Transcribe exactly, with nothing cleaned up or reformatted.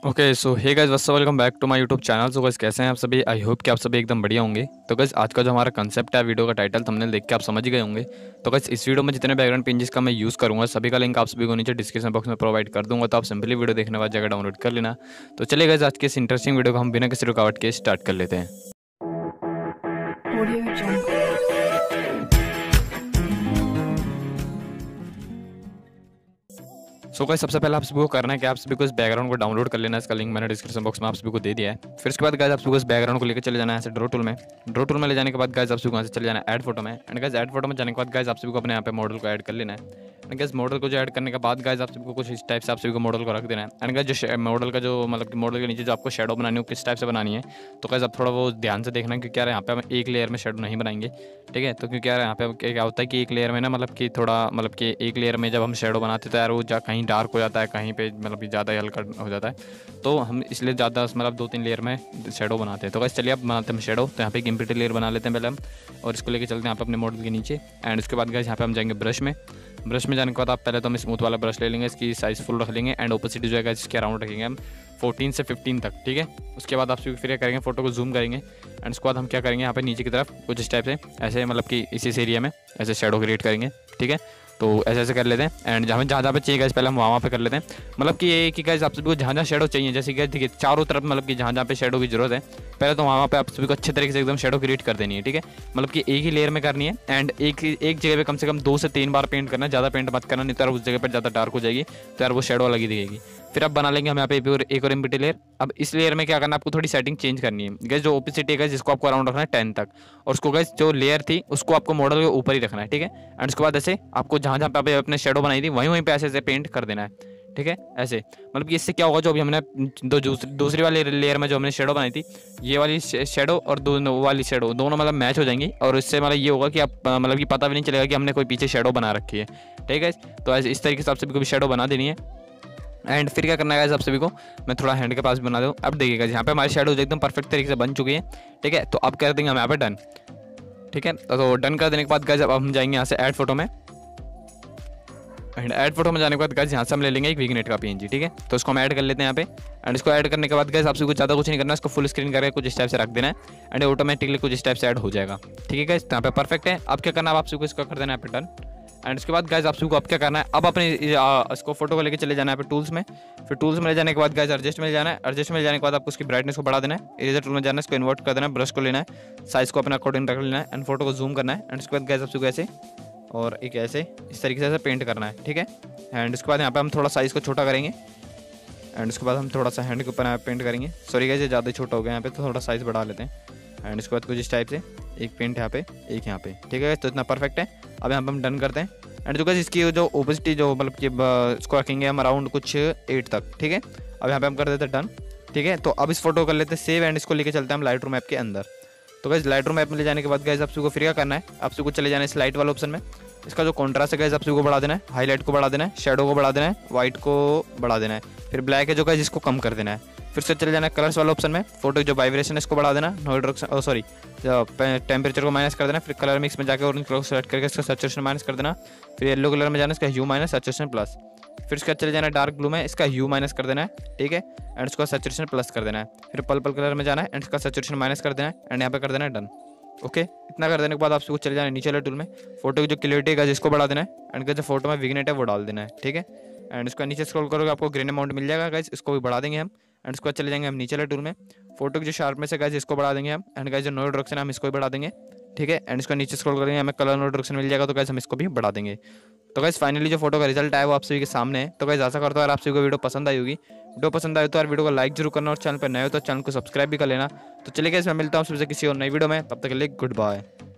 Okay so hey guys what's up welcome back to my YouTube channel. So guys कैसे हैं आप सभी। I hope कि आप सभी एकदम बढ़िया होंगे। तो गाइस आज का जो हमारा कंसेप्ट है, वीडियो का टाइटल थंबनेल देख के आप समझ ही गए होंगे। तो गाइस इस वीडियो में जितने बैकग्राउंड पेजेस का मैं यूज़ करूँगा सभी का लिंक आप सभी को नीचे डिस्क्रिप्शन बॉक्स में प्रोवाइड कर दूंगा। तो आप सिंपली वीडियो देखने बाद जगह डाउनलोड कर लेना। तो चलिए गाइस आज के इस इंटरेस्टिंग वीडियो को हम बिना किसी रुकावट के स्टार्ट कर लेते हैं। Audio Jungle. So so, guys सबसे पहले आप सभी को करना है कि आप सभी को इस बैकग्राउंड को डाउनलोड कर लेना है। इसका लिंक मैंने डिस्क्रिप्शन बॉक्स में आप सभी को दे दिया है। फिर उसके बाद गाइस आप सभी को इस बैकग्राउंड को लेकर चले जाना है ऐसे ड्रॉ टूल में। ड्रॉ टूल में ले जाने के बाद गाइस आप सभी को यहाँ से चले जाना है ऐड फोटो में। एंड गाइस ऐड फोटो में जाने के बाद गाइस आप सभी को अपने यहाँ पे मॉडल को ऐड कर लेना है। एंड गाइस मॉडल को जो ऐड करने के बाद गाइस आप सभी को कुछ इस टाइप से आप सभी को मॉडल को रख देना है। एंड गाइस जो मॉडल का जो मतलब कि मॉडल के नीचे जो आपको शेडो बनानी है वो किस टाइप से बनानी है, तो गाइस आप थोड़ा वो ध्यान से देखना क्योंकि यार यहाँ पे हम एक लेयर में शेडो नहीं बनाएंगे, ठीक है। तो क्योंकि यार यहाँ पे क्या होता है कि एक लेयर में ना मतलब कि थोड़ा मतलब कि एक लेयर में जब हम शेडो बनाते तो यार वो जा कहीं डार्क हो जाता है, कहीं पे मतलब कि ज़्यादा हल्का हो जाता है। तो हम इसलिए ज़्यादा मतलब दो तीन लेयर में शेडो बनाते हैं। तो गाइस चलिए अब बनाते हैं शेडो। तो यहाँ पे एक इम्प्रिटी लेयर बना लेते हैं पहले हम, और इसको लेके चलते हैं यहाँ पे अपने मॉडल के नीचे। एंड उसके बाद गाइस यहाँ पे हम जाएंगे ब्रश में। ब्रश में जाने के बाद आप पहले तो हम स्मूथ वाला ब्रश ले लेंगे, इसकी साइज़ फुल रख लेंगे। एंड ओपेसिटी जो है इसके अराउंड रखेंगे हम फोर्टीन से फिफ्टीन तक, ठीक है। उसके बाद आप फिर क्या करेंगे, फोटो को जूम करेंगे। एंड उसके बाद हम क्या करेंगे, यहाँ पे नीचे की तरफ कुछ इस टाइप से ऐसे मतलब कि इसी एरिया में ऐसे शेडो क्रिएट करेंगे, ठीक है। तो ऐसे ऐसे कर लेते हैं। एंड जहाँ जहाँ जहाँ पे चाहिए गाइस पहले हम वहाँ पे कर लेते हैं। मतलब कि ये कि गाइस आप सभी को जहाँ जहाँ शेडो चाहिए, जैसे कि देखिए चारों तरफ मतलब कि जहाँ जहाँ पे शेडो की जरूरत है पहले तो वहाँ पे आप सभी को अच्छे तरीके से एकदम शेडो क्रिएट कर देनी है, ठीक है। मतलब कि एक ही लेयर में करनी है। एंड एक एक जगह पे कम से कम दो से तीन बार पेंट करना है, ज़्यादा पेंट मत करना, नहीं तो यार उस जगह पर ज़्यादा डार्क हो जाएगी, तो यार वो शेडो अलग ही दिखेगी। फिर अब बना लेंगे हम यहाँ पे एक और इम्प्रिटी लेयर। अब इस लेयर में क्या करना है, आपको थोड़ी सेटिंग चेंज करनी है गाइस। जो ओपेसिटी है जिसको आपको अराउंड रखना है टेन तक, और उसको गाइस जो लेयर थी उसको आपको मॉडल के ऊपर ही रखना है, ठीक है। एंड उसके बाद ऐसे आपको जहाँ जहाँ पे अपने शेडो बनाई थी वहीं वहीं पे ऐसे ऐसे पेंट कर देना है, ठीक है। ऐसे मतलब कि इससे क्या होगा, जो अभी हमने दो दूसरी दूसरी वाली लेयर में जो हमने शेडो बनाई थी, ये वाली शेडो और दो वाली शेडो दोनों मतलब मैच हो जाएंगी। और इससे मतलब ये होगा कि आप मतलब कि पता भी नहीं चलेगा कि हमने कोई पीछे शेडो बना रखी है, ठीक है। तो ऐसे इस तरीके से आप सभी को भी शेडो बना देनी है। एंड फिर क्या करना है आप सभी को, मैं थोड़ा हैंड के पास बना दूँ। अब देखिएगा यहाँ पे हमारी शेडोज एकदम परफेक्ट तरीके से बन चुकी है, ठीक है। तो अब कर देंगे हम यहाँ पे डन, ठीक है। तो डन कर देने के बाद गाइस अब हम जाएंगे यहाँ से ऐड फोटो में। एंड ऐड फोटो में जाने के बाद गाइस यहाँ से हम ले लेंगे एक विग्नेट का पीएनजी, ठीक है। तो इसको हम ऐड कर लेते हैं यहाँ पे। एंड इसको ऐड करने के बाद गाइस आपसे कुछ ज़्यादा कुछ नहीं करना है, इसको फुल स्क्रीन करके कुछ इस टाइप से रख देना है। एंड ऑटोमेटिकली कुछ इस टाइप से ऐड हो जाएगा, ठीक है गाइस। यहाँ पे परफेक्ट है। अब क्या करना है, आप सबको इसको कर देना है यहाँ पे डन। एंड उसके बाद गाइस आप सबको अब क्या करना है, अब अपने इसको फोटो को लेके चले जाना है पे टूल्स में। फिर टूल्स में ले जाने के बाद गाइस एडजस्ट में ले जाना है। एडजस्ट में ले जाने के बाद आपको उसकी ब्राइटनेस को बढ़ा देना है। इरेजर टूल में जाना है, इसको इन्वर्ट कर देना है, ब्रश को लेना है, साइज को अपना अकॉर्डिंग रख लेना है। एंड फोटो को जूम करना है। एंड उसके बाद गाइस आप सबको ऐसे और एक ऐसे इस तरीके से ऐसे पेंट करना है, ठीक है। एंड उसके बाद यहाँ पे हम थोड़ा साइज़ को छोटा करेंगे। एंड उसके बाद हम थोड़ा सा हैंड के ऊपर यहाँ पेंट करेंगे। सॉरी गाइस ये ज़्यादा छोटा हो गया यहाँ पे, तो थोड़ा साइज़ बढ़ा लेते हैं। एंड उसके बाद कुछ इस टाइप से एक पेंट यहाँ पे एक यहाँ पे, ठीक है। तो इतना परफेक्ट है। अब यहाँ पे हम डन करते हैं। एंड जो गाइस इसकी जो ओपेसिटी जो मतलब कि इसको रखेंगे हम अराउंड कुछ एट तक, ठीक है। अब यहाँ पे हम कर देते हैं डन, ठीक है। तो अब इस फोटो कर लेते हैं सेव। एंड इसको लेके चलते हैं हम लाइट रूम ऐप के अंदर। तो गाइस लाइट रूम ऐप में ले जाने के बाद गाइस आप सबको फिर क्या करना है, आप सबको चले जाना है इस लाइट वाले ऑप्शन में। इसका जो कॉन्ट्रास्ट है गाइस आप सबको बढ़ा देना है, हाईलाइट को बढ़ा देना है, शेडो को बढ़ा देना है, व्हाइट को बढ़ा देना है। फिर ब्लैक है जो गाइस इसको कम कर देना है। फिर से चले जाना है कलर्स वाले ऑप्शन में, फोटो जो वाइब्रेशन है इसको बढ़ा देना, नॉइड ओ सॉरी टेम्परेचर को माइनस कर देना। फिर कलर मिक्स में जाकर ऑरेंज कलर को सेलेक्ट करके इसका सैचुरेशन माइनस कर देना। फिर येलो कलर में जाना, इसका ह्यू माइनस सैचुरेशन प्लस। फिर इसका चले जाना है डार्क ब्लू में, इसका ह्यू माइनस कर देना है, ठीक है। एंड इसका सैचुरेशन प्लस कर देना है। फिर पर्पल कलर में जाना है एंड इसका सैचुरेशन माइनस कर देना है। एंड यहाँ पे कर देना है डन, ओके। इतना कर देने के बाद आप सबको चले जाना है नीचे वाले टूल में, फोटो की जो क्लियरिटी है जिसको बढ़ा देना है। एंड जो फोटो में विग्नेट है वो डाल देना है, ठीक है। एंड इसका नीचे स्क्रॉल करोगे आपको ग्रीन अमाउंट मिल जाएगा गाइस, इसको भी बढ़ा देंगे हम। एंड इसको चले जाएंगे हम नीचे वाले टूल में, फोटो की जो शार्पनेस है गाइस इसको बढ़ा देंगे हम। एंड गाइस जो नो डायरेक्शन है हम इसको भी बढ़ा देंगे, ठीक है। एंड इसका नीचे स्क्रॉल करेंगे हमें कलर नो डायरेक्शन मिल जाएगा, तो गाइस हम इसको भी बढ़ा देंगे। तो गाइस फाइनली जो फोटो का रिजल्ट आया वो आप सभी के सामने है। तो गाइस आशा करता हूँ आप सभी को वीडियो पसंद आई होगी। वीडियो पसंद आए तो यार वीडियो को लाइक जरूर करना, और चैनल पर नए हो तो चैनल को सब्सक्राइब भी कर लेना। तो चलिए गाइस मैं मिलता हूँ सबसे किसी और नई वीडियो में, तब तक के लिए गुड बाय।